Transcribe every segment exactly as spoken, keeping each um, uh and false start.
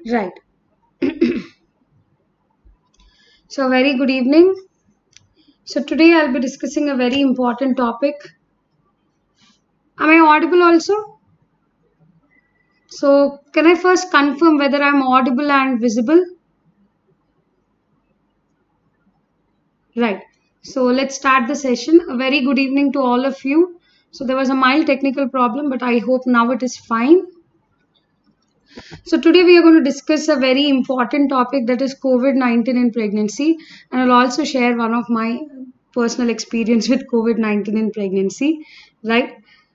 Right. So, very good evening. So, today I'll be discussing a very important topic. Am I audible also? So, can I first confirm whether I'm audible and visible? Right. So, let's start the session. A very good evening to all of you. So, there was a mild technical problem, but I hope now it is fine. So today we are going to discuss a very important topic, that is COVID nineteen in pregnancy, and I'll also share one of my personal experience with COVID nineteen in pregnancy, right?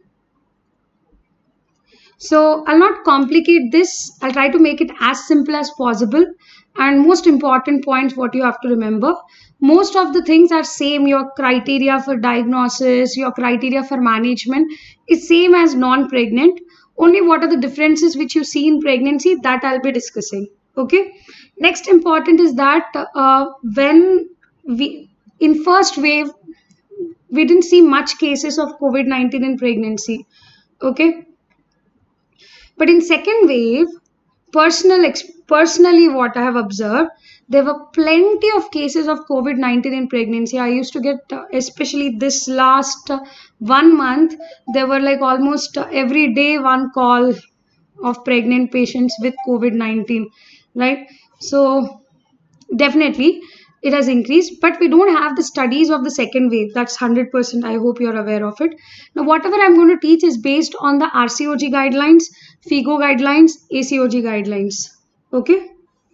So I'll not complicate this. I'll try to make it as simple as possible. And most important points, what you have to remember, most of the things are same. Your criteria for diagnosis, your criteria for management is same as non-pregnant. Only what are the differences which you see in pregnancy, that I'll be discussing. Okay. Next important is that uh, when we in first wave, we didn't see much cases of COVID nineteen in pregnancy. Okay. But in second wave, personal personally what I have observed, there were plenty of cases of COVID nineteen in pregnancy. I used to get, uh, especially this last uh, one month, there were like almost uh, every day one call of pregnant patients with COVID nineteen, right? So definitely it has increased, but we don't have the studies of the second wave. That's one hundred percent. I hope you're aware of it. Now, whatever I'm going to teach is based on the R C O G guidelines, FIGO guidelines, A C O G guidelines. Okay.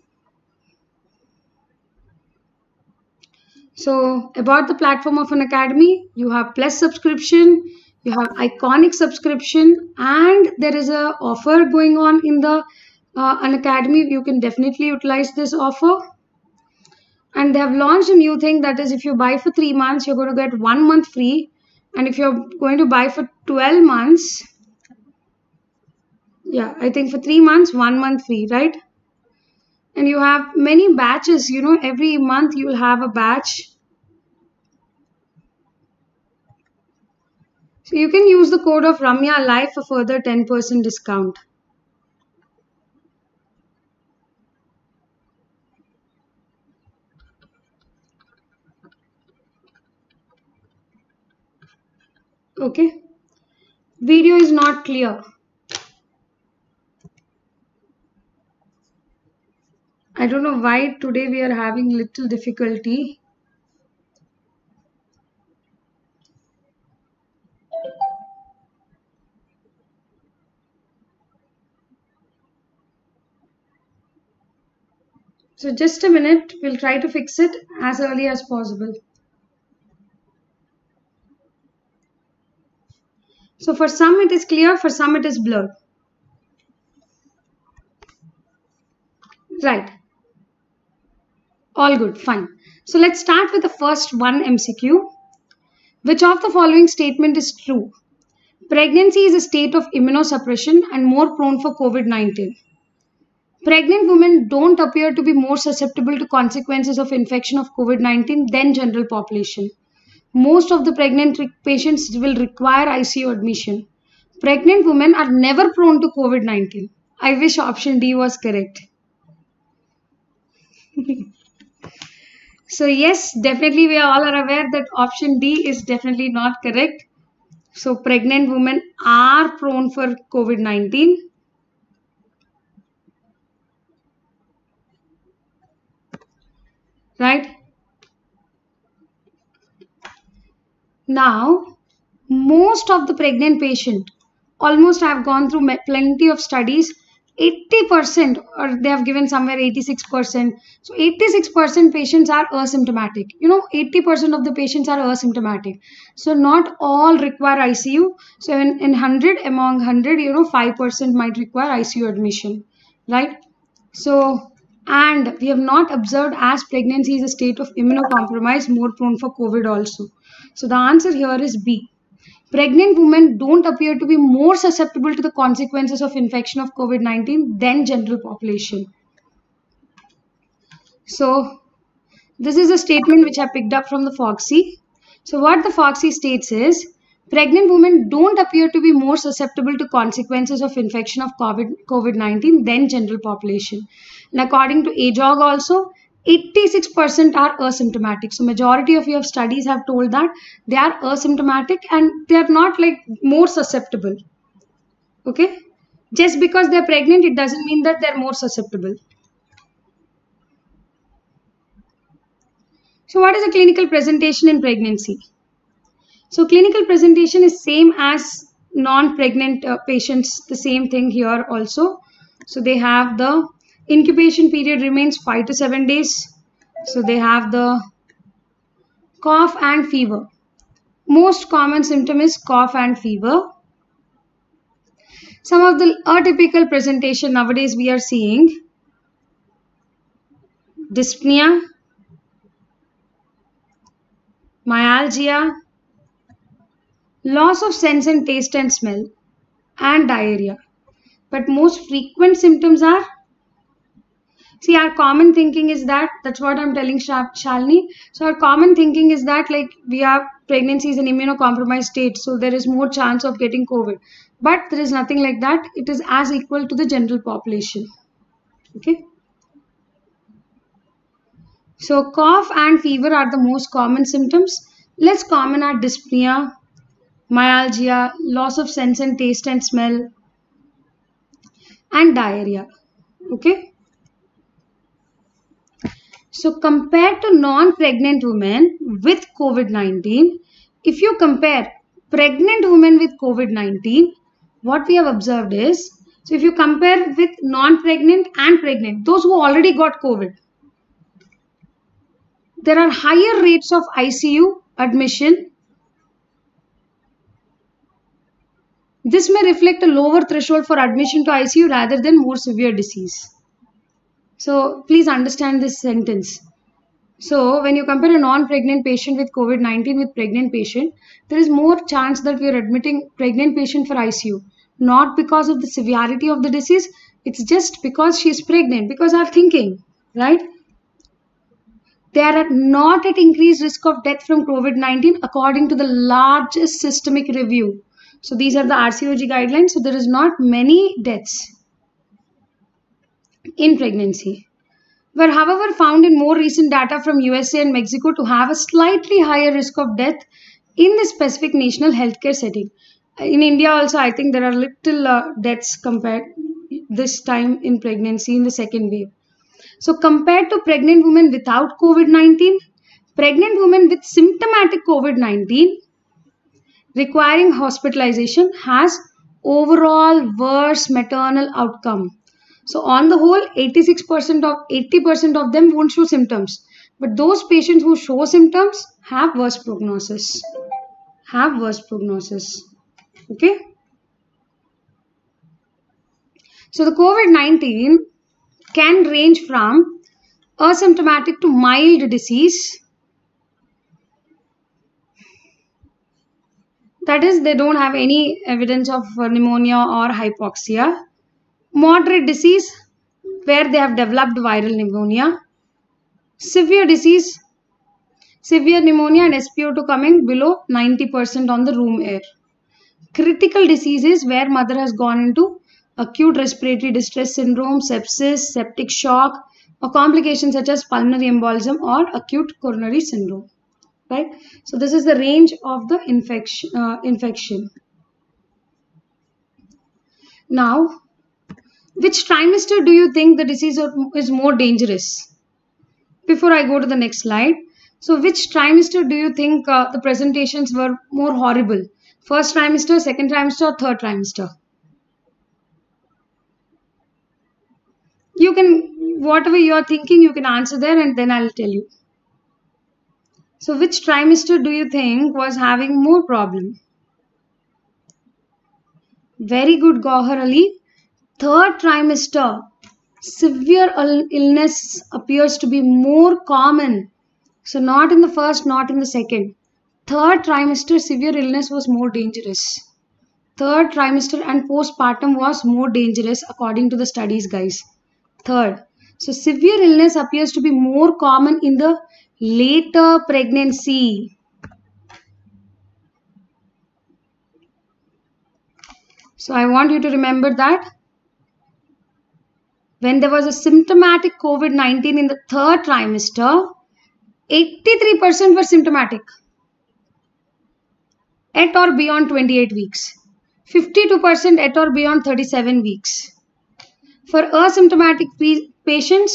So about the platform of Unacademy, you have Plus subscription, you have Iconic subscription, and there is a offer going on in the uh, Unacademy. You can definitely utilize this offer. And they have launched a new thing, that is, if you buy for three months, you're going to get one month free. And if you're going to buy for twelve months, yeah, I think for three months, one month free, right? And you have many batches, you know, every month you'll have a batch. So you can use the code of Ramya Live for further ten percent discount. Okay. Video is not clear. I don't know why today we are having little difficulty. So just a minute, we'll try to fix it as early as possible. So for some it is clear, for some it is blurred. Right. All good, fine. So let's start with the first one M C Q. Which of the following statement is true? Pregnancy is a state of immunosuppression and more prone for COVID nineteen. Pregnant women don't appear to be more susceptible to consequences of infection of COVID nineteen than general population. Most of the pregnant patients will require I C U admission. Pregnant women are never prone to COVID nineteen. I wish option D was correct. So yes, definitely we all are aware that option D is definitely not correct. So pregnant women are prone for COVID nineteen. Right? Now, most of the pregnant patient, almost I have gone through plenty of studies, eighty percent, or they have given somewhere eighty-six percent. So eighty-six percent patients are asymptomatic. You know, eighty percent of the patients are asymptomatic. So not all require I C U. So in, in one hundred, among one hundred, you know, five percent might require I C U admission, right? So, and we have not observed as pregnancy is a state of immunocompromise, more prone for COVID also. So the answer here is B. Pregnant women don't appear to be more susceptible to the consequences of infection of COVID nineteen than general population. So this is a statement which I picked up from the Foxy. So what the Foxy states is, pregnant women don't appear to be more susceptible to consequences of infection of COVID nineteen than general population. And according to A J O G also, eighty-six percent are asymptomatic. So majority of your studies have told that they are asymptomatic and they are not like more susceptible. Okay. Just because they're pregnant, it doesn't mean that they're more susceptible. So what is a clinical presentation in pregnancy? So clinical presentation is same as non-pregnant uh, patients, the same thing here also. So they have the incubation period remains five to seven days. So they have the cough and fever. Most common symptom is cough and fever. Some of the atypical presentation nowadays we are seeing dyspnea, myalgia, loss of sense and taste and smell, and diarrhea. But most frequent symptoms are, see, our common thinking is that, that's what I'm telling Shalini. So our common thinking is that like we have pregnancy is an immunocompromised state, so there is more chance of getting COVID. But there is nothing like that. It is as equal to the general population. Okay. So cough and fever are the most common symptoms. Less common are dyspnea, myalgia, loss of sense and taste and smell, and diarrhea. Okay. So compared to non-pregnant women with COVID nineteen, if you compare pregnant women with COVID nineteen, what we have observed is, so if you compare with non-pregnant and pregnant, those who already got COVID, there are higher rates of I C U admission. This may reflect a lower threshold for admission to I C U rather than more severe disease. So please understand this sentence. So when you compare a non-pregnant patient with COVID nineteen with pregnant patient, there is more chance that we are admitting pregnant patient for I C U. Not because of the severity of the disease, it's just because she is pregnant, because our thinking, right? They are not at increased risk of death from COVID nineteen according to the largest systemic review. So these are the R C O G guidelines. So there is not many deaths in pregnancy. Were however found in more recent data from U S A and Mexico to have a slightly higher risk of death in the specific national healthcare setting. In India also, I think there are little uh, deaths compared this time in pregnancy in the second wave. So compared to pregnant women without COVID nineteen, pregnant women with symptomatic COVID nineteen requiring hospitalization has overall worse maternal outcome. So on the whole, eighty-six percent of eighty percent of them won't show symptoms. But those patients who show symptoms have worse prognosis. Have worse prognosis. Okay. So the COVID nineteen can range from asymptomatic to mild disease. That is, they don't have any evidence of pneumonia or hypoxia. Moderate disease, where they have developed viral pneumonia. Severe disease, severe pneumonia and S p O two coming below ninety percent on the room air. Critical diseases where mother has gone into acute respiratory distress syndrome, sepsis, septic shock, or complications such as pulmonary embolism or acute coronary syndrome. Right? So this is the range of the infection. Uh, infection. Now, which trimester do you think the disease is more dangerous? Before I go to the next slide. So which trimester do you think uh, the presentations were more horrible? First trimester, second trimester, or third trimester? You can, whatever you are thinking, you can answer there and then I'll tell you. So which trimester do you think was having more problem? Very good, Gauhar Ali. Third trimester, severe illness appears to be more common. So not in the first, not in the second. Third trimester, severe illness was more dangerous. Third trimester and postpartum was more dangerous according to the studies, guys. Third. So severe illness appears to be more common in the later pregnancy. So I want you to remember that when there was a symptomatic COVID nineteen in the third trimester, eighty-three percent were symptomatic at or beyond twenty-eight weeks, fifty-two percent at or beyond thirty-seven weeks. For asymptomatic patients,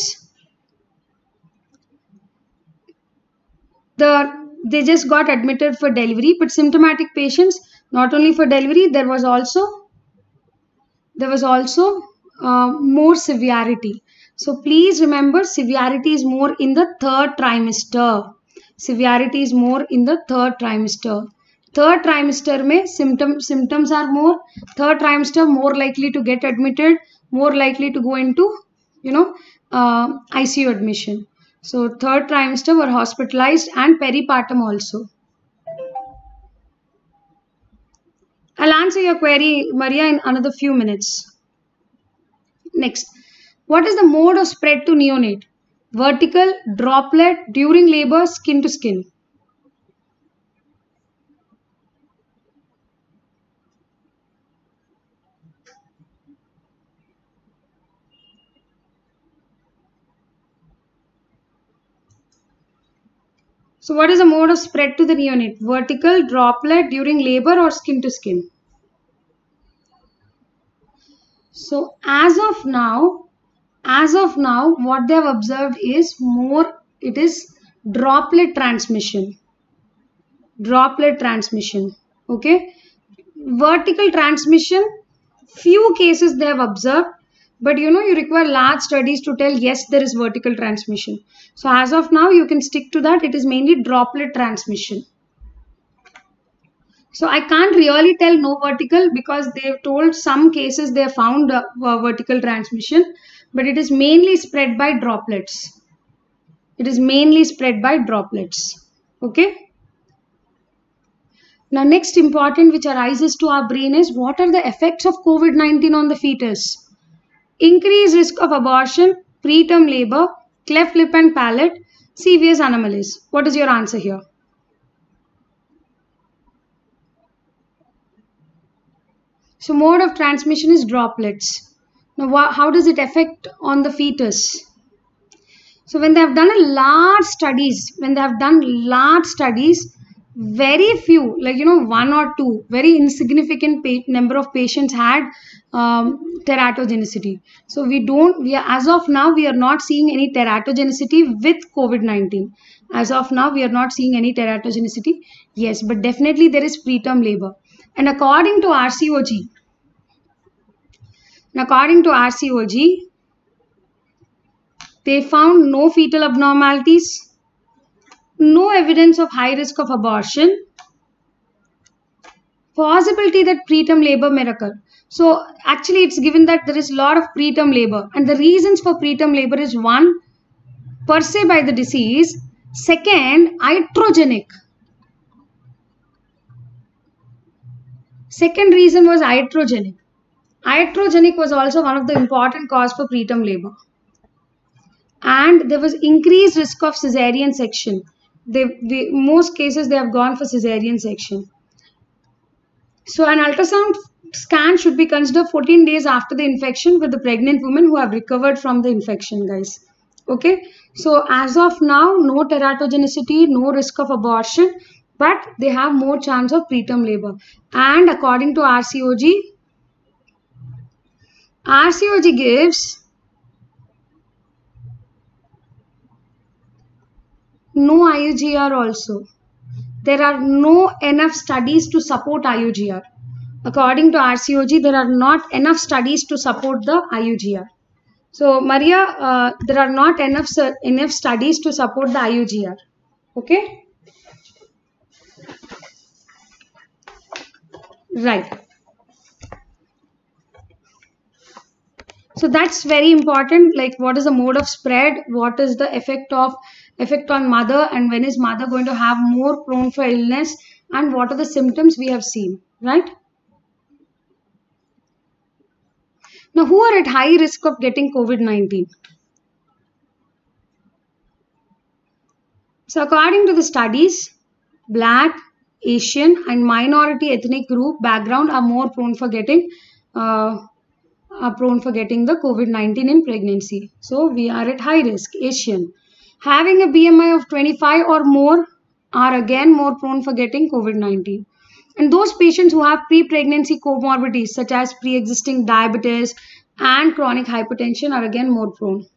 the they just got admitted for delivery, but symptomatic patients, not only for delivery, there was also there was also uh, more severity. So please remember, severity is more in the third trimester. Severity is more in the third trimester. Third trimester mein symptom symptoms are more. Third trimester more likely to get admitted, more likely to go into, you know, uh, I C U admission. So third trimester were hospitalized and peripartum also. I'll answer your query, Maria, in another few minutes. Next, what is the mode of spread to neonate? Vertical, droplet, during labor, skin to skin. So what is the mode of spread to the neonate? Vertical, droplet, during labor, or skin to skin? So as of now, as of now, what they have observed is more, it is droplet transmission. Droplet transmission. Okay. Vertical transmission, few cases they have observed. But you know, you require large studies to tell yes, there is vertical transmission. So as of now, you can stick to that. It is mainly droplet transmission. So I can't really tell no vertical, because they've told some cases they have found uh, vertical transmission, but it is mainly spread by droplets. It is mainly spread by droplets. Okay. Now next important which arises to our brain is, what are the effects of COVID nineteen on the fetus? Increased risk of abortion, preterm labor, cleft lip and palate, serious anomalies. What is your answer here? So mode of transmission is droplets. Now how does it affect on the fetus? So when they have done a large studies, when they have done large studies, very few, like, you know, one or two, very insignificant number of patients had um, teratogenicity. So we don't, we are, as of now, we are not seeing any teratogenicity with COVID nineteen. As of now, we are not seeing any teratogenicity. Yes, but definitely there is preterm labor. And according to R C O G, and according to R C O G, they found no fetal abnormalities, no evidence of high risk of abortion, possibility that preterm labor may occur. So actually it's given that there is a lot of preterm labor, and the reasons for preterm labor is, one, per se by the disease, second, iatrogenic. Second reason was iatrogenic. Iatrogenic was also one of the important cause for preterm labor. And there was increased risk of cesarean section. They, they, most cases they have gone for cesarean section. So an ultrasound scan should be considered fourteen days after the infection with the pregnant women who have recovered from the infection, guys. Okay. So as of now, no teratogenicity, no risk of abortion, but they have more chance of preterm labor. And according to R C O G, R C O G gives no I U G R also. There are no enough studies to support I U G R. According to R C O G, there are not enough studies to support the I U G R. So, Maria, uh, there are not enough, uh, enough studies to support the I U G R. Okay? Right. So that's very important. Like, what is the mode of spread? What is the effect of effect on mother, and when is mother going to have more prone for illness, and what are the symptoms we have seen, right? Now, who are at high risk of getting COVID nineteen? So according to the studies, Black, Asian and minority ethnic group background are more prone for getting uh, are prone for getting the COVID nineteen in pregnancy. So we are at high risk. Asian. Having a B M I of twenty-five or more are again more prone for getting COVID nineteen. And those patients who have pre-pregnancy comorbidities such as pre-existing diabetes and chronic hypertension are again more prone.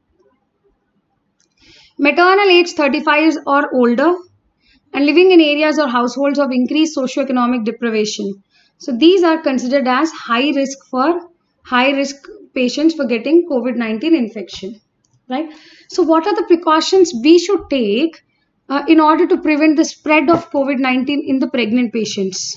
Maternal age thirty-five or older and living in areas or households of increased socioeconomic deprivation. So these are considered as high risk for high risk patients for getting COVID nineteen infection, right? So what are the precautions we should take uh, in order to prevent the spread of COVID nineteen in the pregnant patients?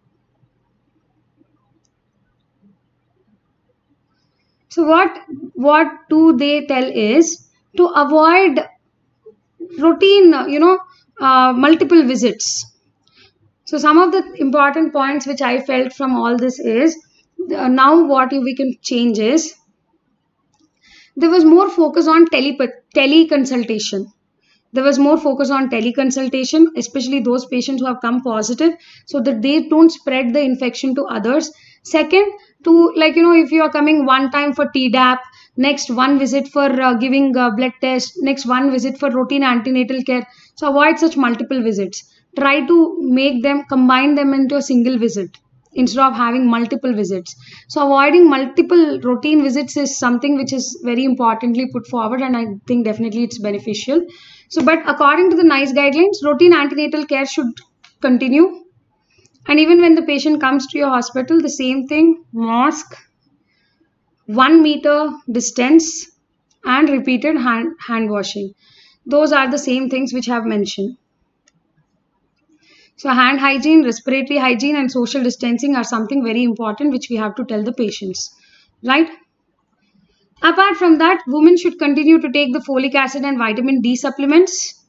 So what, what do they tell is to avoid routine, you know, uh, multiple visits. So some of the important points which I felt from all this is, uh, now what we can change is, there was more focus on tele teleconsultation. There was more focus on teleconsultation, especially those patients who have come positive, so that they don't spread the infection to others. Second, to like, you know, if you are coming one time for T D A P, next one visit for uh, giving uh, blood test, next one visit for routine antenatal care. So avoid such multiple visits. Try to make them, combine them into a single visit instead of having multiple visits. So avoiding multiple routine visits is something which is very importantly put forward, and I think definitely it's beneficial. So, but according to the NICE guidelines, routine antenatal care should continue. And even when the patient comes to your hospital, the same thing, mask, one meter distance, and repeated hand, hand washing. Those are the same things which I have mentioned. So hand hygiene, respiratory hygiene, and social distancing are something very important which we have to tell the patients, right? Apart from that, women should continue to take the folic acid and vitamin D supplements.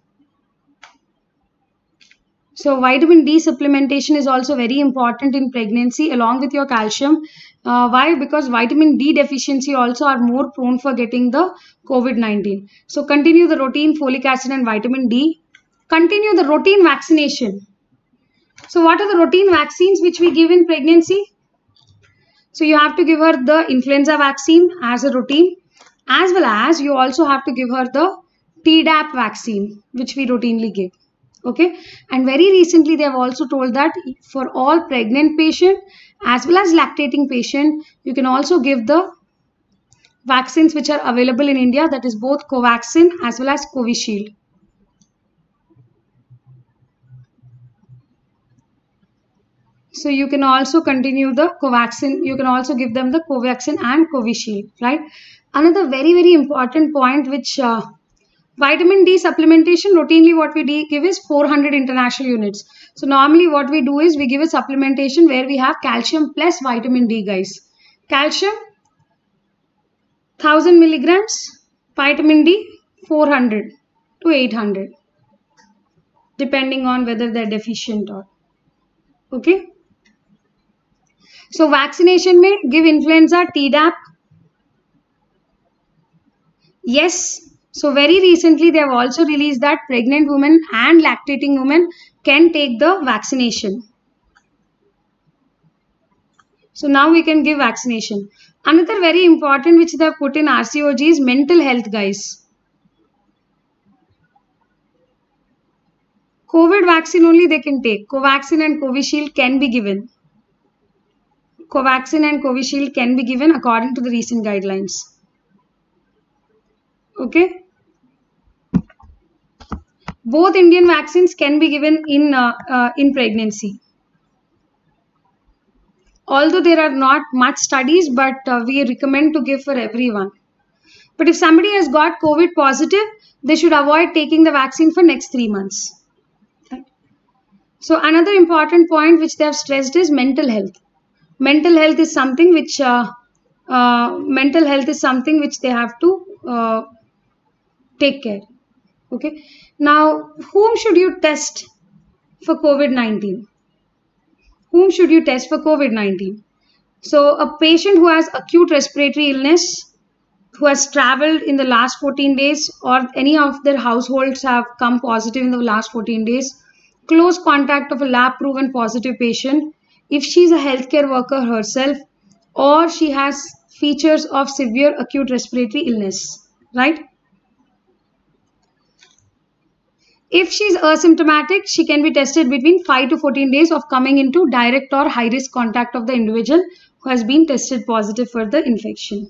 So vitamin D supplementation is also very important in pregnancy along with your calcium. Uh, why? Because vitamin D deficiency also are more prone for getting the COVID nineteen. So continue the routine folic acid and vitamin D. Continue the routine vaccination. So what are the routine vaccines which we give in pregnancy? So you have to give her the influenza vaccine as a routine, as well as you also have to give her the T D A P vaccine, which we routinely give. Okay, and very recently they have also told that for all pregnant patient as well as lactating patient, you can also give the vaccines which are available in India, that is both Covaxin as well as Covishield. So you can also continue the Covaxin, you can also give them the Covaxin and Covishield, right? Another very, very important point which uh, vitamin D supplementation, routinely what we give is four hundred international units. So normally what we do is we give a supplementation where we have calcium plus vitamin D, guys. Calcium one thousand milligrams, vitamin D four hundred to eight hundred, depending on whether they're deficient or, okay. So vaccination may give influenza, T D A P. Yes. So very recently they have also released that pregnant women and lactating women can take the vaccination. So now we can give vaccination. Another very important which they have put in R C O G is mental health, guys. COVID vaccine only they can take. Covaxin and Covishield can be given. Covaxin and Covishield can be given according to the recent guidelines. Okay. Both Indian vaccines can be given in, uh, uh, in pregnancy. Although there are not much studies, but uh, we recommend to give for everyone. But if somebody has got COVID positive, they should avoid taking the vaccine for next three months. Right? So another important point which they have stressed is mental health. Mental health is something which uh, uh, mental health is something which they have to uh, take care. Okay. Now, whom should you test for COVID nineteen? Whom should you test for COVID nineteen? So, a patient who has acute respiratory illness, who has traveled in the last fourteen days, or any of their households have come positive in the last fourteen days, close contact of a lab proven positive patient, if she is a healthcare worker herself, or she has features of severe acute respiratory illness, right? If she's asymptomatic, she can be tested between five to fourteen days of coming into direct or high risk contact of the individual who has been tested positive for the infection.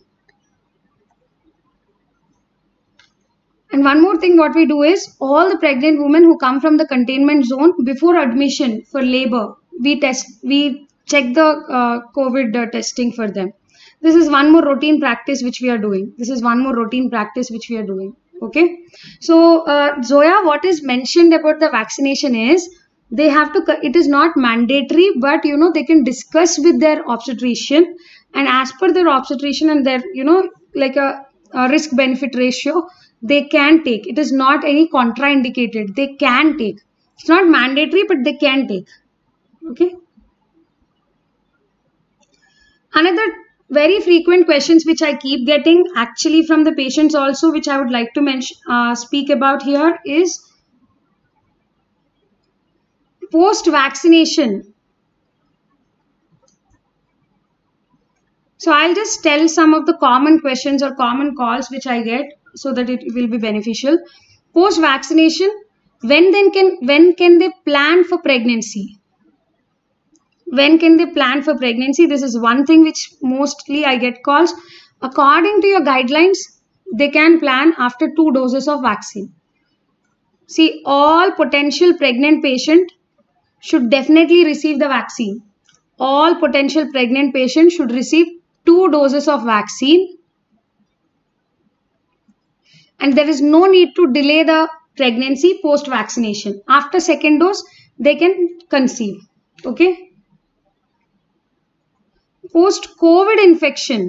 And one more thing what we do is, all the pregnant women who come from the containment zone, before admission for labor, we test, we check the uh, COVID uh, testing for them. This is one more routine practice which we are doing. This is one more routine practice which we are doing. Okay. So, uh, Zoya, what is mentioned about the vaccination is, they have to, it is not mandatory, but you know, they can discuss with their obstetrician, and as per their obstetrician and their, you know, like a, a risk benefit ratio, they can take. It is not any contraindicated. They can take. It's not mandatory, but they can take. Okay. Another very frequent questions which I keep getting actually from the patients also, which I would like to mention, uh, speak about here, is post-vaccination. So I'll just tell some of the common questions or common calls which I get, so that it will be beneficial. Post vaccination, when then can when can they plan for pregnancy? When can they plan for pregnancy? This is one thing which mostly I get calls. According to your guidelines, they can plan after two doses of vaccine. See, all potential pregnant patient should definitely receive the vaccine. All potential pregnant patients should receive two doses of vaccine. And there is no need to delay the pregnancy post vaccination. After second dose, they can conceive. Okay. Post COVID infection.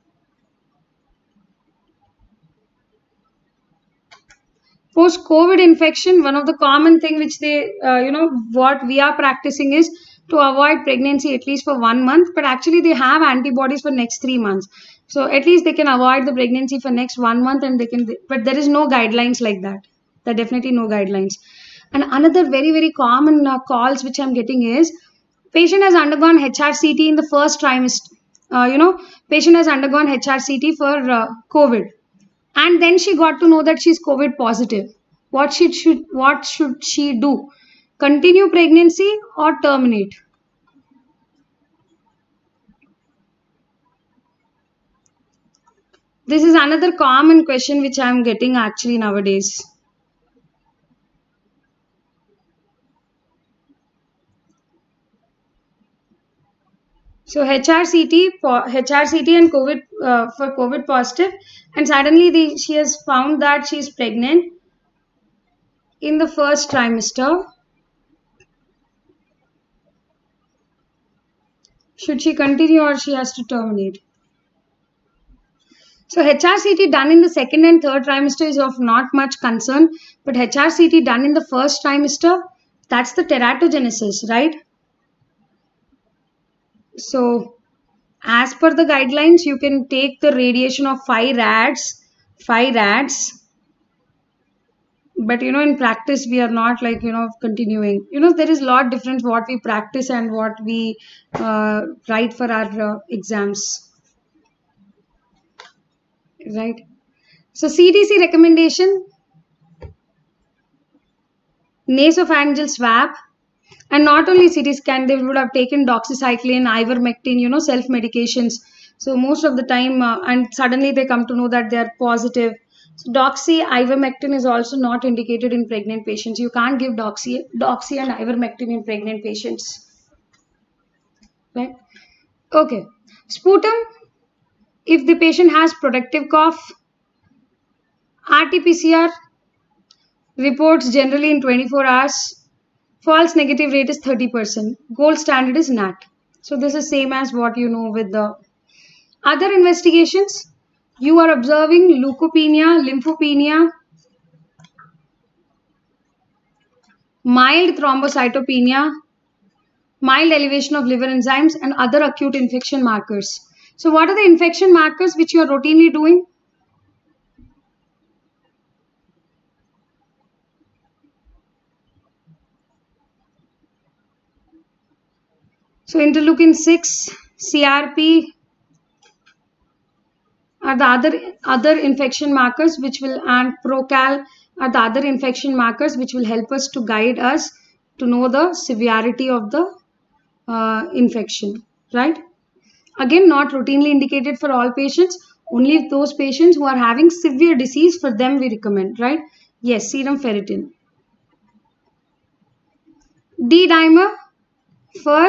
Post COVID infection, one of the common thing which they, uh, you know, what we are practicing is to avoid pregnancy at least for one month. But actually they have antibodies for next three months. So at least they can avoid the pregnancy for next one month and they can, but there is no guidelines like that. There are definitely no guidelines. And another very, very common uh, calls which I'm getting is, patient has undergone H R C T in the first trimester. Uh, you know, patient has undergone H R C T for uh, COVID. And then she got to know that she's COVID positive. What should, should, what should she do? Continue pregnancy or terminate? This is another common question which I am getting actually nowadays. So H R C T, H R C T and COVID uh, for COVID positive, and suddenly the, she has found that she is pregnant in the first trimester. Should she continue or she has to terminate? So H R C T done in the second and third trimester is of not much concern, but H R C T done in the first trimester, that's the teratogenesis, right? So as per the guidelines, you can take the radiation of five rads, five rads. But you know, in practice, we are not like, you know, continuing. You know, there is a lot difference what we practice and what we uh, write for our uh, exams. Right. So C D C recommendation, nasopharyngeal swab, and not only C T scan, they would have taken doxycycline, ivermectin, you know, self medications. So most of the time, uh, and suddenly they come to know that they are positive. So doxy, ivermectin is also not indicated in pregnant patients. You can't give doxy, doxy and ivermectin in pregnant patients. Right? Okay. Sputum, if the patient has protective cough, R T P C R reports generally in twenty-four hours. False negative rate is thirty percent. Gold standard is N A T. So this is same as what you know with the other investigations. You are observing leukopenia, lymphopenia, mild thrombocytopenia, mild elevation of liver enzymes, and other acute infection markers. So what are the infection markers which you are routinely doing? So interleukin six, C R P, are the other other infection markers which will, and procal are the other infection markers which will help us to guide us to know the severity of the uh, infection, right? Again, not routinely indicated for all patients, only those patients who are having severe disease, for them we recommend, right? Yes, serum ferritin. D-dimer for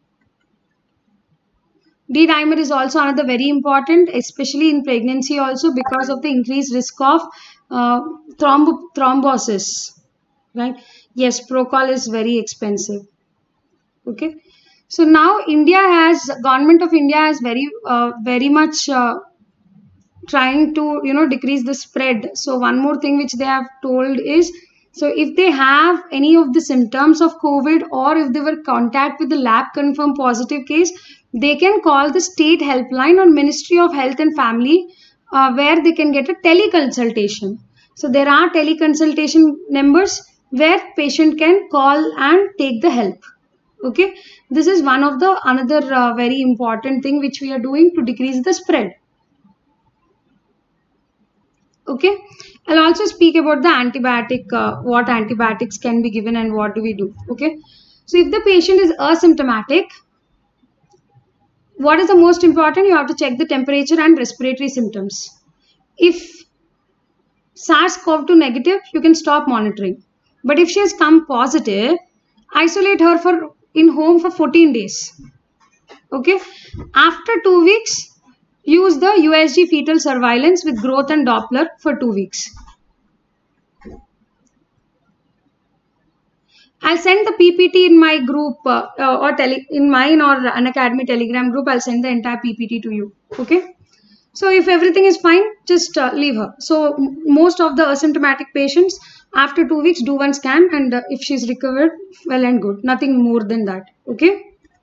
D-dimer is also another very important, especially in pregnancy also, because of the increased risk of uh, thromb thrombosis, right? Yes, Procol is very expensive. Okay. So now India has, government of India has very, uh, very much uh, trying to, you know, decrease the spread. So one more thing which they have told is, so if they have any of the symptoms of COVID, or if they were in contact with the lab confirmed positive case, they can call the state helpline on Ministry of Health and Family, uh, where they can get a teleconsultation. So there are teleconsultation numbers where patient can call and take the help. Okay, this is one of the another uh, very important thing which we are doing to decrease the spread. Okay, I'll also speak about the antibiotic, uh, what antibiotics can be given and what do we do. Okay, so if the patient is asymptomatic, what is the most important? You have to check the temperature and respiratory symptoms. If SARS CoV two negative, you can stop monitoring. But if she has come positive, isolate her for in home for fourteen days. Okay, after two weeks, use the U S G fetal surveillance with growth and Doppler for two weeks. I'll send the P P T in my group uh, uh, or tele in mine or Unacademy Telegram group. I'll send the entire P P T to you. Okay. So if everything is fine, just uh, leave her. So most of the asymptomatic patients, after two weeks, do one scan, and uh, if she's recovered, well and good. Nothing more than that. Okay.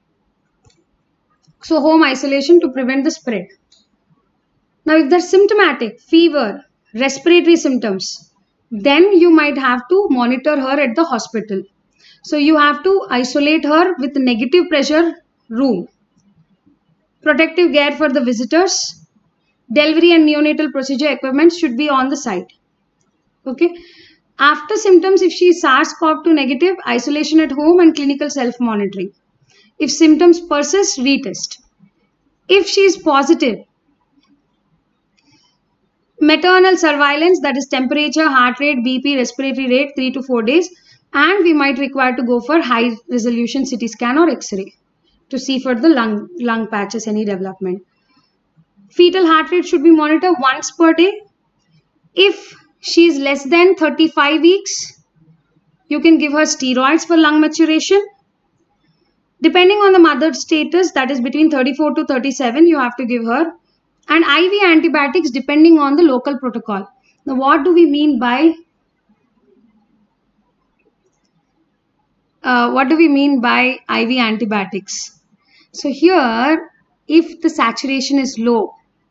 So home isolation to prevent the spread. Now, if they're symptomatic, fever, respiratory symptoms, then you might have to monitor her at the hospital. So you have to isolate her with negative pressure room. Protective gear for the visitors. Delivery and neonatal procedure equipment should be on the site. Okay. After symptoms, if she is SARS CoV two negative, isolation at home and clinical self-monitoring. If symptoms persist, retest. If she is positive, maternal surveillance, that is temperature, heart rate, B P, respiratory rate, three to four days. And we might require to go for high resolution C T scan or X-ray to see for the lung, lung patches, any development. Fetal heart rate should be monitored once per day. If she is less than thirty-five weeks, you can give her steroids for lung maturation. Depending on the mother's status, that is between thirty-four to thirty-seven, you have to give her. And I V antibiotics depending on the local protocol. Now, what do we mean by uh, what do we mean by I V antibiotics? So here, if the saturation is low,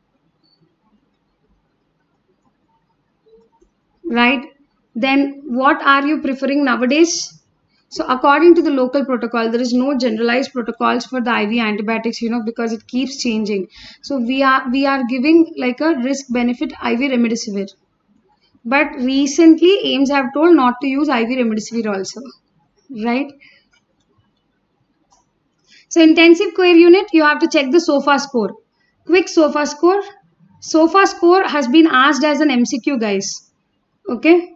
right, then what are you preferring nowadays? So according to the local protocol, there is no generalized protocols for the I V antibiotics, you know, because it keeps changing. So we are we are giving like a risk benefit I V remdesivir. But recently A I I M S have told not to use I V remdesivir also, right? So intensive care unit, you have to check the SOFA score. Quick SOFA score. SOFA score has been asked as an M C Q, guys. Okay.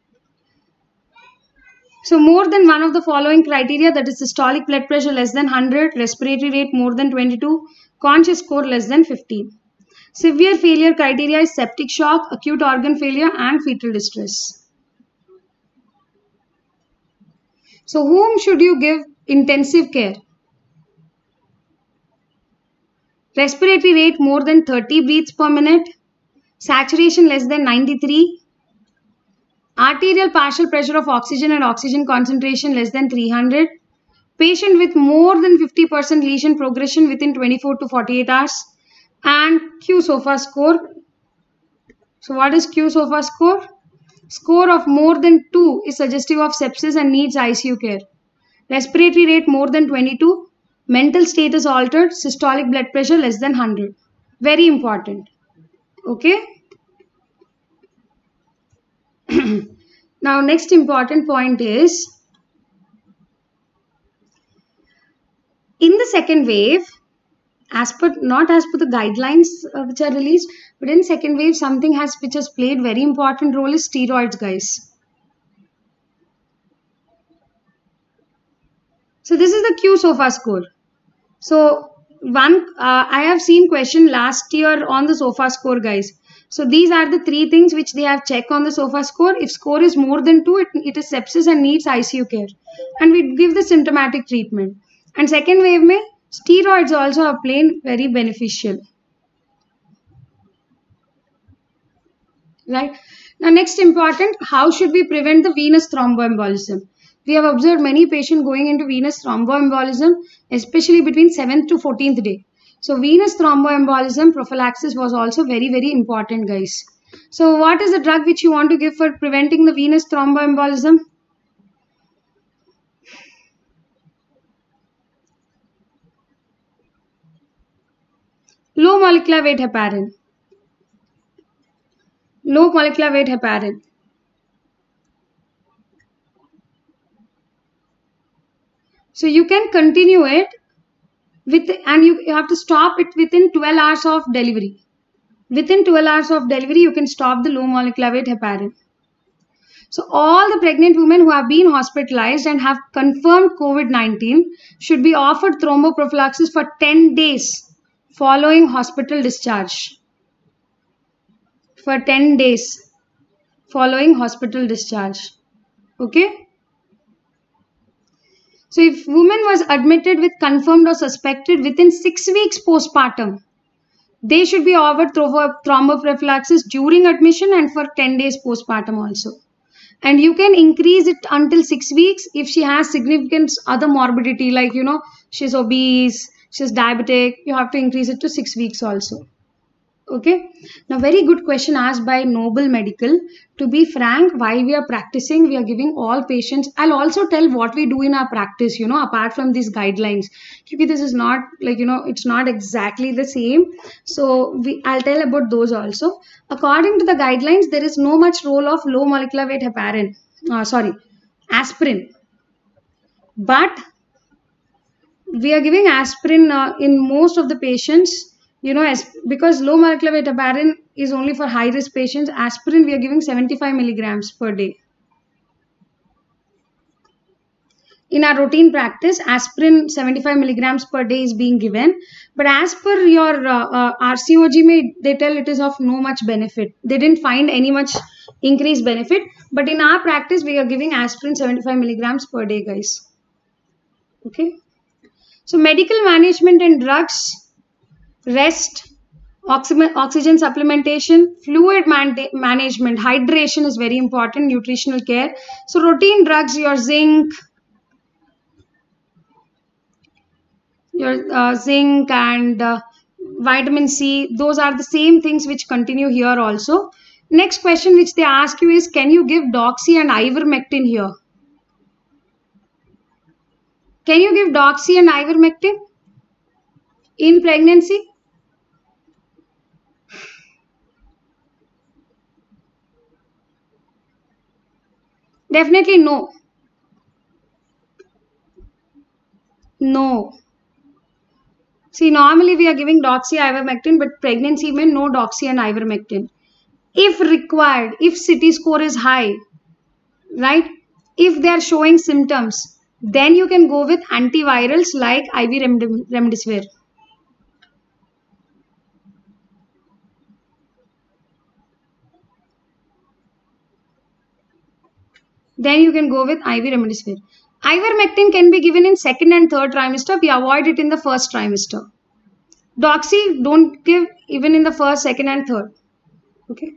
So more than one of the following criteria, that is systolic blood pressure less than one hundred, respiratory rate more than twenty-two, conscious score less than fifteen. Severe failure criteria is septic shock, acute organ failure and fetal distress. So whom should you give intensive care? Respiratory rate more than thirty breaths per minute, saturation less than ninety-three, arterial partial pressure of oxygen and oxygen concentration less than three hundred, patient with more than fifty percent lesion progression within twenty-four to forty-eight hours, and Q SOFA score. So what is Q SOFA score? Score of more than two is suggestive of sepsis and needs I C U care. Respiratory rate more than twenty-two, mental status altered, systolic blood pressure less than one hundred. Very important. Okay. Now, next important point is, in the second wave, as per not as per the guidelines uh, which are released, but in second wave, something has which has played very important role is steroids, guys. So this is the Q SOFA score. So one, uh, I have seen question last year on the SOFA score, guys. So these are the three things which they have checked on the SOFA score. If score is more than two, it, it is sepsis and needs I C U care. And we give the symptomatic treatment. And second wave mein, steroids also are playing very beneficial. Right. Now next important, how should we prevent the venous thromboembolism? We have observed many patients going into venous thromboembolism, especially between seventh to fourteenth day. So venous thromboembolism prophylaxis was also very, very important, guys. So what is the drug which you want to give for preventing the venous thromboembolism? Low molecular weight heparin. Low molecular weight heparin. So you can continue it with, and you, you have to stop it within twelve hours of delivery. Within twelve hours of delivery, you can stop the low molecular weight heparin. So all the pregnant women who have been hospitalized and have confirmed COVID nineteen should be offered thromboprophylaxis for ten days following hospital discharge. For ten days following hospital discharge. Okay. So if woman was admitted with confirmed or suspected within six weeks postpartum, they should be offered thromboprophylaxis during admission and for ten days postpartum also. And you can increase it until six weeks if she has significant other morbidity, like, you know, she's obese, she's diabetic, you have to increase it to six weeks also. Okay. Now, very good question asked by Noble Medical. To be frank, while we are practicing, we are giving all patients. I'll also tell what we do in our practice, you know, apart from these guidelines. Because this is not like, you know, it's not exactly the same. So we, I'll tell about those also. According to the guidelines, there is no much role of low molecular weight heparin. Uh, sorry, aspirin. But we are giving aspirin uh, in most of the patients. You know, as because low molecular weight heparin is only for high risk patients, aspirin we are giving seventy-five milligrams per day. In our routine practice, aspirin seventy-five milligrams per day is being given. But as per your uh, uh, R C O G, they tell it is of no much benefit. They didn't find any much increased benefit. But in our practice, we are giving aspirin seventy-five milligrams per day, guys. Okay. So medical management and drugs, rest, oxygen supplementation, fluid man management, hydration is very important, nutritional care. So routine drugs, your zinc, your uh, zinc and uh, vitamin C, those are the same things which continue here also. Next question which they ask you is, can you give doxy and ivermectin here? Can you give doxy and ivermectin in pregnancy? Definitely no. No. See, normally we are giving doxy, ivermectin, but pregnancy means no doxy and ivermectin. If required, if C T score is high, right? If they are showing symptoms, then you can go with antivirals like I V remdesivir. Then you can go with I V remdesivir. Ivermectin can be given in second and third trimester. We avoid it in the first trimester. Doxy, don't give even in the first, second and third. Okay.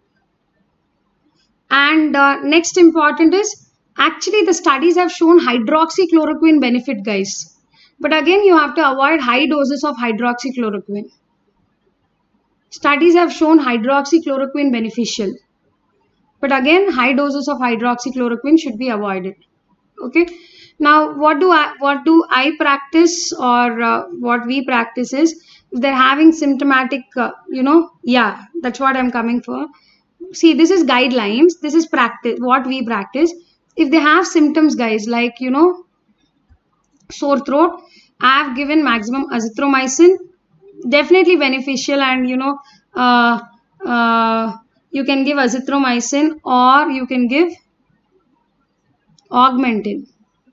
And uh, next important is, actually the studies have shown hydroxychloroquine benefit, guys. But again, you have to avoid high doses of hydroxychloroquine. Studies have shown hydroxychloroquine beneficial. But again, high doses of hydroxychloroquine should be avoided. Okay. Now, what do I what do I practice, or uh, what we practice is, if they're having symptomatic, uh, you know, yeah, that's what I'm coming for. See, this is guidelines. This is practice, what we practice. If they have symptoms, guys, like, you know, sore throat, I have given maximum azithromycin, definitely beneficial, and, you know, uh, uh, you can give azithromycin or you can give augmentin.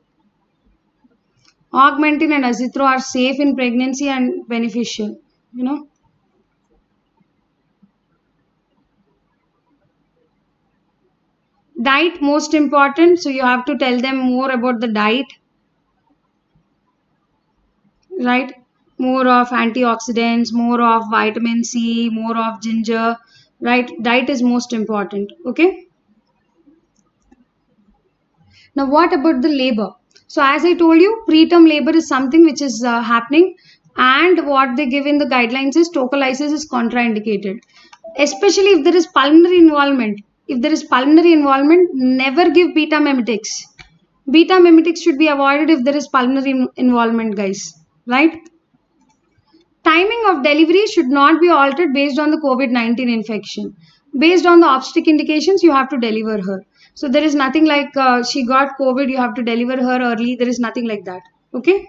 Augmentin and azithro are safe in pregnancy and beneficial, you know. Diet, most important, so you have to tell them more about the diet, right? More of antioxidants, more of vitamin C, more of ginger, right? Diet is most important, okay? Now, what about the labor? So, as I told you, preterm labor is something which is uh, happening, and what they give in the guidelines is tocolysis is contraindicated, especially if there is pulmonary involvement. If there is pulmonary involvement, never give beta mimetics. Beta mimetics should be avoided if there is pulmonary involvement, guys, right? Timing of delivery should not be altered based on the COVID nineteen infection. Based on the obstetric indications, you have to deliver her. So there is nothing like uh, she got COVID, you have to deliver her early. There is nothing like that. Okay.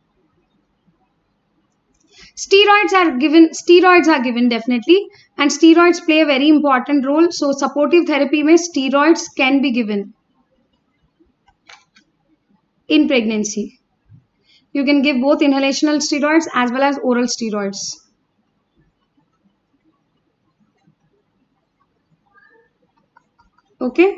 Steroids are given. Steroids are given definitely, and steroids play a very important role. So supportive therapy में steroids can be given in pregnancy. You can give both inhalational steroids as well as oral steroids. Okay.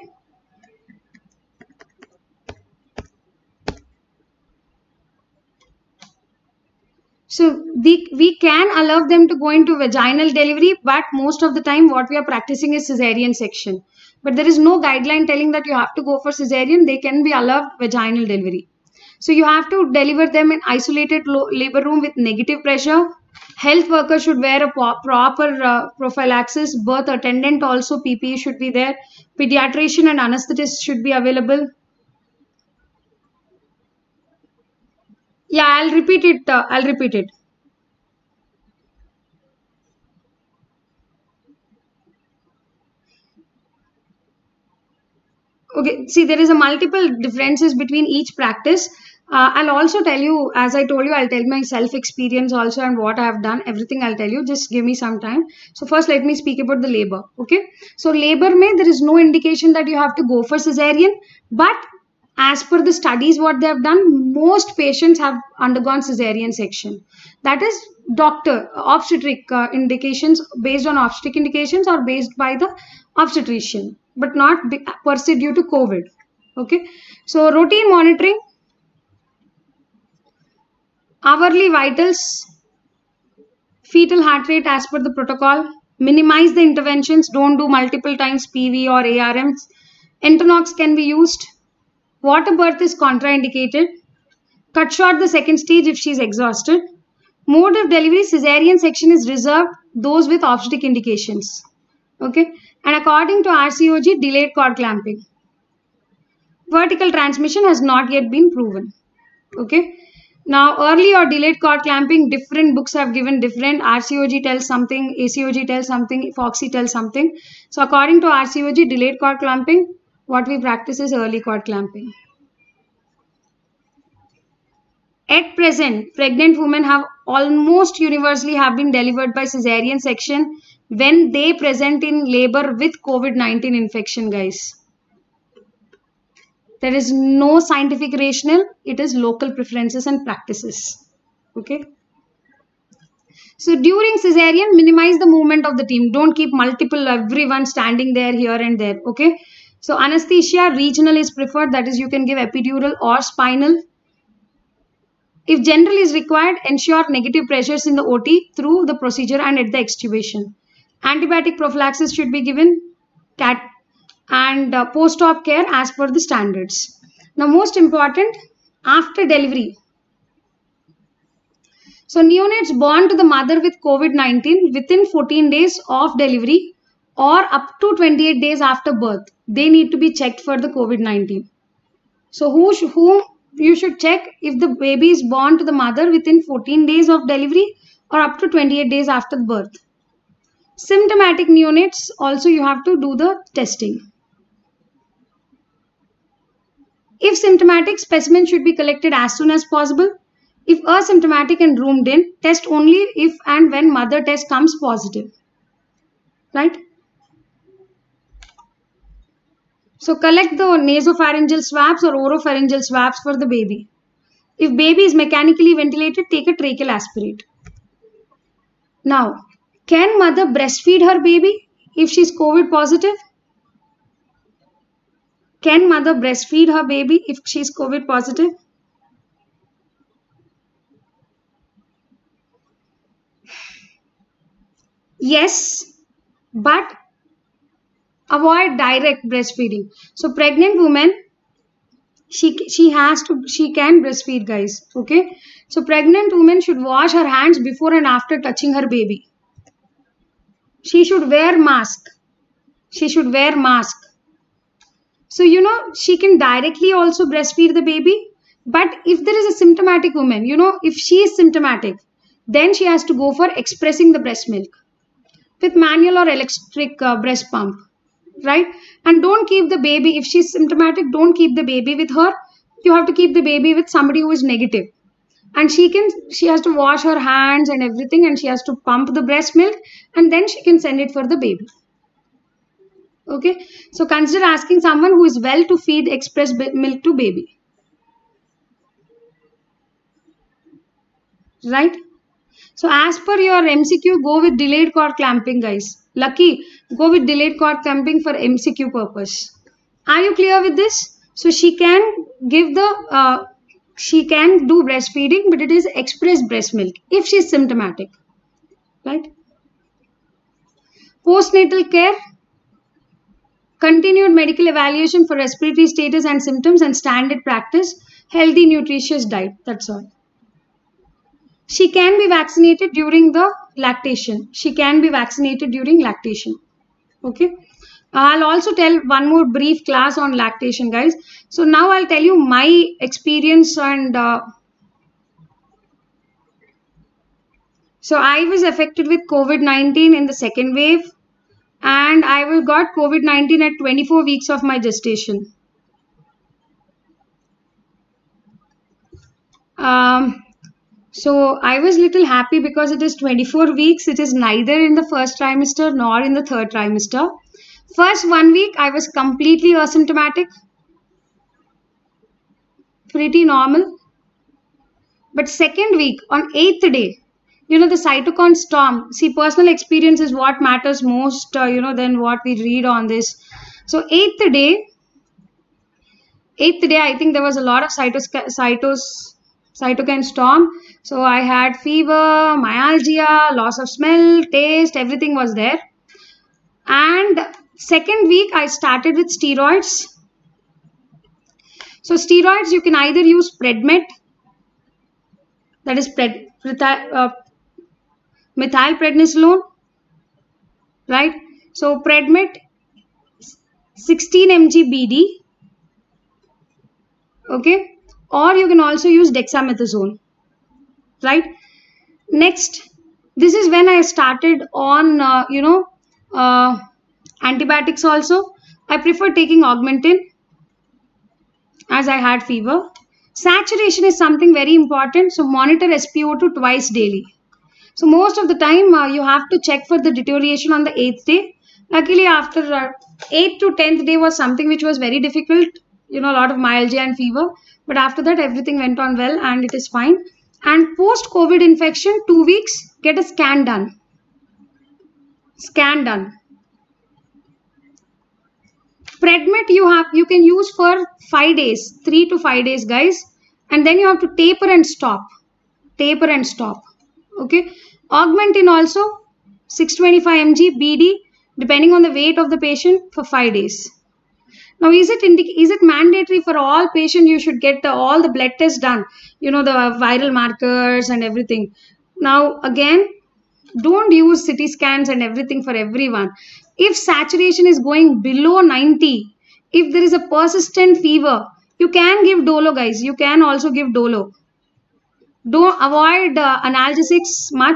So we, we can allow them to go into vaginal delivery, but most of the time what we are practicing is cesarean section. But there is no guideline telling that you have to go for cesarean. They can be allowed vaginal delivery. So you have to deliver them in isolated labor room with negative pressure. Health worker should wear a proper uh, prophylaxis. Birth attendant also, P P E should be there. Pediatrician and anesthetist should be available. Yeah, I'll repeat it. Uh, I'll repeat it. Okay, see, there is a multiple differences between each practice. Uh, I'll also tell you, as I told you, I'll tell my self experience also and what I have done. Everything I'll tell you. Just give me some time. So first, let me speak about the labor. Okay. So labor mein, there is no indication that you have to go for cesarean, but as per the studies, what they have done, most patients have undergone cesarean section. That is doctor, obstetric uh, indications, based on obstetric indications or based by the obstetrician, but not per se due to COVID. Okay. So routine monitoring, hourly vitals, fetal heart rate as per the protocol, minimize the interventions, don't do multiple times P V or A R Ms. Entonox can be used. Water birth is contraindicated. Cut short the second stage if she is exhausted. Mode of delivery, cesarean section is reserved those with obstetric indications. Okay. And according to R C O G, delayed cord clamping. Vertical transmission has not yet been proven. Okay. Now, early or delayed cord clamping, different books have given different. R C O G tells something, A C O G tells something, Foxy tells something. So, according to R C O G, delayed cord clamping, what we practice is early cord clamping. At present, pregnant women have almost universally have been delivered by cesarean section when they present in labor with COVID nineteen infection, guys. There is no scientific rationale. It is local preferences and practices. Okay. So during cesarean, minimize the movement of the team. Don't keep multiple, everyone standing there, here and there. Okay. So anesthesia, regional is preferred. That is, you can give epidural or spinal. If general is required, ensure negative pressures in the O T through the procedure and at the extubation. Antibiotic prophylaxis should be given. Cat and uh, post-op care as per the standards. Now, most important, after delivery. So, neonates born to the mother with COVID nineteen within fourteen days of delivery or up to twenty-eight days after birth, they need to be checked for the COVID nineteen. So, who, whom you should check if the baby is born to the mother within fourteen days of delivery or up to twenty-eight days after birth. Symptomatic neonates also you have to do the testing. If symptomatic, specimen should be collected as soon as possible. If asymptomatic and roomed in, test only if and when mother test comes positive. Right? So collect the nasopharyngeal swabs or oropharyngeal swabs for the baby. If baby is mechanically ventilated, take a tracheal aspirate. Now, can mother breastfeed her baby if she is COVID positive? Can mother breastfeed her baby if she is COVID positive? Yes, but avoid direct breastfeeding. So pregnant woman, she she has to she can breastfeed, guys. Okay. So pregnant woman should wash her hands before and after touching her baby. She should wear mask. She should wear mask. So, you know, she can directly also breastfeed the baby. But if there is a symptomatic woman, you know, if she is symptomatic, then she has to go for expressing the breast milk with manual or electric uh, breast pump. Right? And don't keep the baby, if she's symptomatic, don't keep the baby with her. You have to keep the baby with somebody who is negative. And she can, she has to wash her hands and everything, and she has to pump the breast milk, and then she can send it for the baby. Okay, so consider asking someone who is well to feed express milk to baby. Right? So as per your M C Q, go with delayed cord clamping, guys. Lucky, go with delayed cord clamping for M C Q purpose. Are you clear with this? So she can give the, uh, she can do breastfeeding, but it is express breast milk if she is symptomatic. Right? Postnatal care. Continued medical evaluation for respiratory status and symptoms and standard practice. Healthy, nutritious diet. That's all. She can be vaccinated during the lactation. She can be vaccinated during lactation. Okay. I'll also tell one more brief class on lactation, guys. So now I'll tell you my experience and uh, so I was affected with COVID nineteen in the second wave. And I got COVID nineteen at twenty-four weeks of my gestation. Um, so I was little happy because it is twenty-four weeks. It is neither in the first trimester nor in the third trimester. First one week, I was completely asymptomatic. Pretty normal. But second week, on eighth day, you know, the cytokine storm. See, personal experience is what matters most, uh, you know, than what we read on this. So, eighth day, eighth day, I think there was a lot of cytos, cytos, cytokine storm. So, I had fever, myalgia, loss of smell, taste, everything was there. And second week, I started with steroids. So, steroids, you can either use Predmet, that is pred, uh, methylprednisolone, right? So Predmet sixteen milligrams B D, okay? Or you can also use dexamethasone, right? Next, this is when I started on, uh, you know, uh, antibiotics also. I prefer taking Augmentin as I had fever. Saturation is something very important. So monitor S p O two twice daily. So most of the time uh, you have to check for the deterioration on the eighth day. Luckily after uh, eighth to tenth day was something which was very difficult. You know, a lot of myalgia and fever. But after that everything went on well and it is fine. And post-COVID infection, two weeks, get a scan done. Scan done. Predmet you have you can use for five days, three to five days, guys, and then you have to taper and stop, taper and stop. Okay, Augmentin also six hundred twenty-five milligrams B D, depending on the weight of the patient, for five days. Now, is it is it mandatory for all patients? You should get the, all the blood tests done. You know, the viral markers and everything. Now, again, don't use C T scans and everything for everyone. If saturation is going below ninety, if there is a persistent fever, you can give Dolo, guys. You can also give Dolo. Don't avoid uh, analgesics much.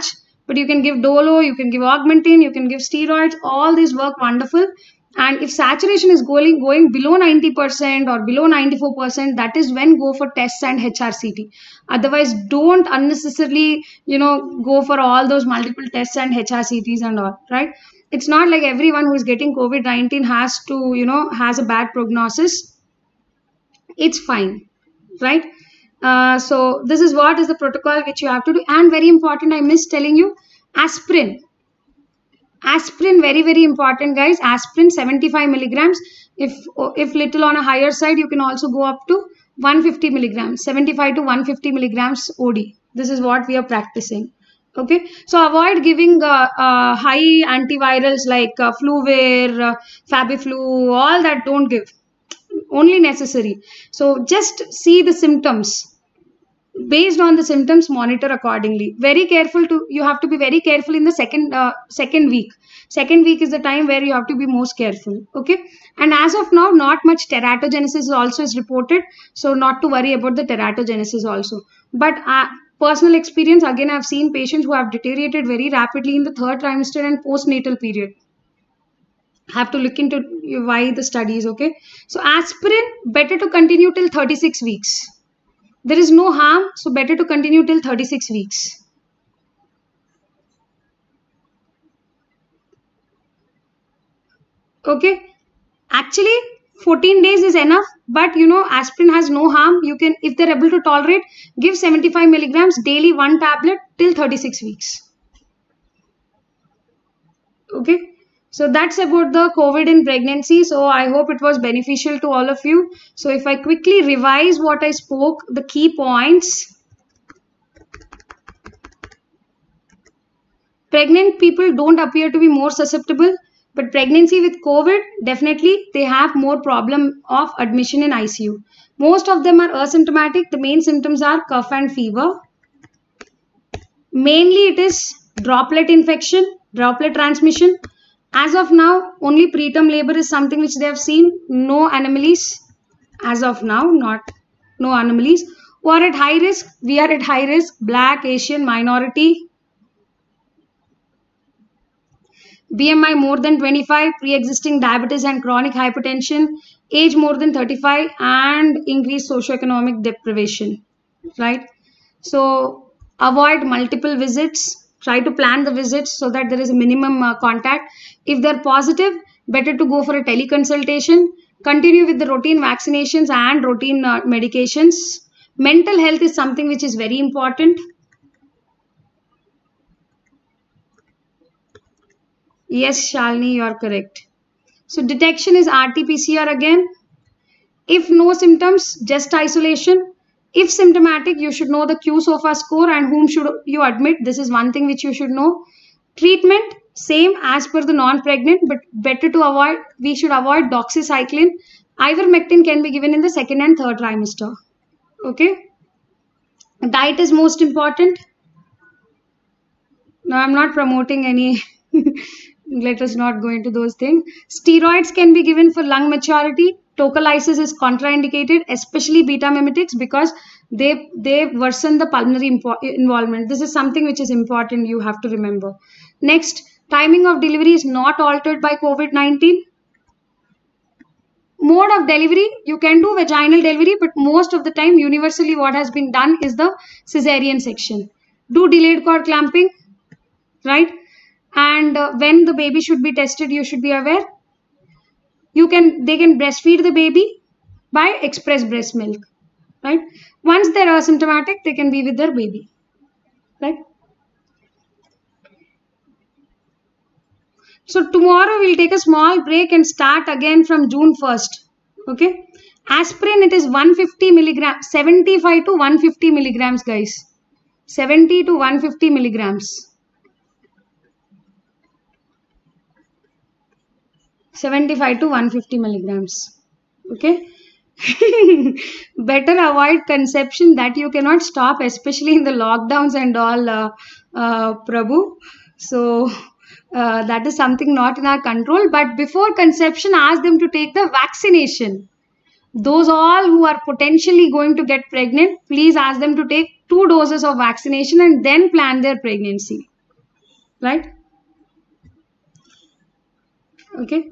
But you can give Dolo, you can give Augmentin, you can give steroids. All these work wonderful. And if saturation is going, going below ninety percent or below ninety-four percent, that is when go for tests and H R C T. Otherwise, don't unnecessarily, you know, go for all those multiple tests and H R C Ts and all, right? It's not like everyone who is getting COVID nineteen has to, you know, has a bad prognosis. It's fine, right? Uh, so this is what is the protocol which you have to do. And very important, I missed telling you, aspirin. Aspirin, very, very important, guys. Aspirin, seventy-five milligrams. If, if little on a higher side, you can also go up to one hundred fifty milligrams, seventy-five to one hundred fifty milligrams O D. This is what we are practicing. Okay. So avoid giving uh, uh, high antivirals like uh, Fluvair, uh, Fabiflu, all that don't give. Only necessary. So just see the symptoms. Based on the symptoms, monitor accordingly. Very careful to, you have to be very careful in the second uh, second week. Second week is the time where you have to be most careful. Okay. And as of now, not much teratogenesis also is reported. So not to worry about the teratogenesis also. But uh, personal experience, again, I've seen patients who have deteriorated very rapidly in the third trimester and postnatal period. Have to look into why the studies. Okay. So aspirin, better to continue till thirty-six weeks. There is no harm, so better to continue till thirty-six weeks. Okay. Actually, fourteen days is enough, but you know, aspirin has no harm. You can, if they're able to tolerate, give seventy-five milligrams daily, one tablet till thirty-six weeks. Okay. So that's about the COVID in pregnancy. So I hope it was beneficial to all of you. So if I quickly revise what I spoke, the key points. Pregnant people don't appear to be more susceptible, but pregnancy with COVID, definitely they have more problem of admission in I C U. Most of them are asymptomatic. The main symptoms are cough and fever. Mainly it is droplet infection, droplet transmission. As of now, only preterm labor is something which they have seen. No anomalies. As of now, not no anomalies. Who are at high risk? We are at high risk. Black, Asian, minority. B M I more than twenty-five, pre-existing diabetes and chronic hypertension, age more than thirty-five, and increased socioeconomic deprivation. Right? So, avoid multiple visits. Try to plan the visits so that there is a minimum uh, contact. If they're positive, better to go for a teleconsultation. Continue with the routine vaccinations and routine uh, medications. Mental health is something which is very important. Yes, Shalini, you are correct. So detection is R T P C R again. If no symptoms, just isolation. If symptomatic, you should know the Q SOFA score and whom should you admit. This is one thing which you should know. Treatment, same as per the non-pregnant, but better to avoid, we should avoid doxycycline. Ivermectin can be given in the second and third trimester. Okay. Diet is most important. No, I'm not promoting any. Let us not go into those things. Steroids can be given for lung maturity. Tocolysis is contraindicated, especially beta mimetics, because they they worsen the pulmonary involvement. This is something which is important. You have to remember. Next, timing of delivery is not altered by COVID nineteen. Mode of delivery, you can do vaginal delivery, but most of the time, universally, what has been done is the cesarean section. Do delayed cord clamping, right? And uh, when the baby should be tested, you should be aware. You can, they can breastfeed the baby by express breast milk, right? Once they're asymptomatic, they can be with their baby, right? So tomorrow we'll take a small break and start again from June first, okay? Aspirin, it is one hundred fifty milligrams, seventy-five to one hundred fifty milligrams, guys. seventy to one hundred fifty milligrams. seventy-five to one hundred fifty milligrams. Okay. Better avoid conception that you cannot stop, especially in the lockdowns and all, uh, uh, Prabhu. So uh, that is something not in our control. But before conception, ask them to take the vaccination. Those all who are potentially going to get pregnant, please ask them to take two doses of vaccination and then plan their pregnancy. right? Okay,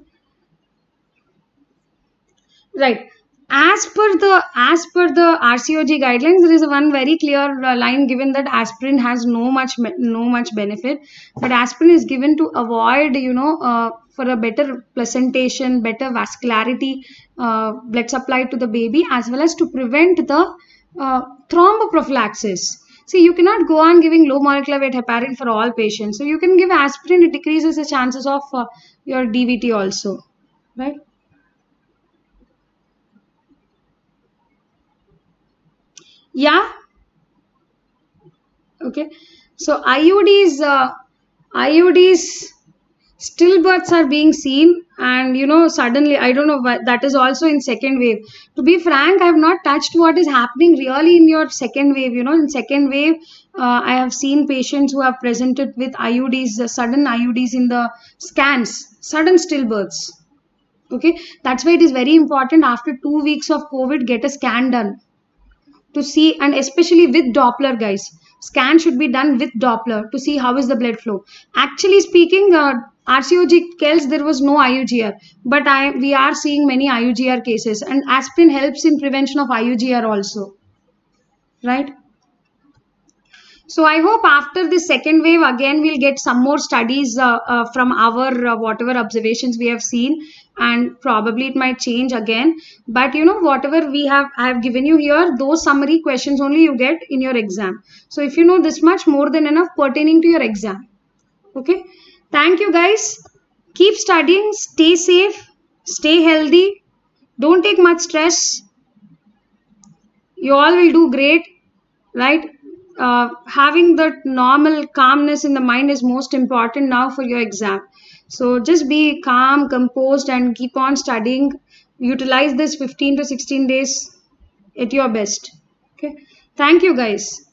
right. As per the as per the R C O G guidelines, there is one very clear uh, line given that aspirin has no much no much benefit, but aspirin is given to avoid, you know, uh, for a better placentation, better vascularity, uh, blood supply to the baby, as well as to prevent the uh, thromboprophylaxis. See, you cannot go on giving low molecular weight heparin for all patients. So you can give aspirin; it decreases the chances of uh, your D V T also, right? Yeah. Okay. So I U Ds, uh, I U Ds stillbirths are being seen, and you know, suddenly, I don't know why that is also in second wave. To be frank, I have not touched what is happening really in your second wave. You know, in second wave, uh, I have seen patients who have presented with I U Ds, uh, sudden I U Ds in the scans, sudden stillbirths. Okay, that's why it is very important after two weeks of COVID, get a scan done to see, and especially with Doppler, guys. Scan should be done with Doppler to see how is the blood flow. Actually speaking, uh, R C O G tells there was no I U G R, but I we are seeing many I U G R cases, and aspirin helps in prevention of I U G R also, right? So I hope after this second wave, again we'll get some more studies uh, uh, from our uh, whatever observations we have seen, and probably it might change again. But you know, whatever we have, I have given you here, those summary questions only you get in your exam. So if you know this much, more than enough pertaining to your exam. Okay. Thank you, guys. Keep studying. Stay safe. Stay healthy. Don't take much stress. You all will do great, right? Uh, having that normal calmness in the mind is most important now for your exam. So just be calm, composed, and keep on studying. Utilize this fifteen to sixteen days at your best. Okay. Thank you, guys.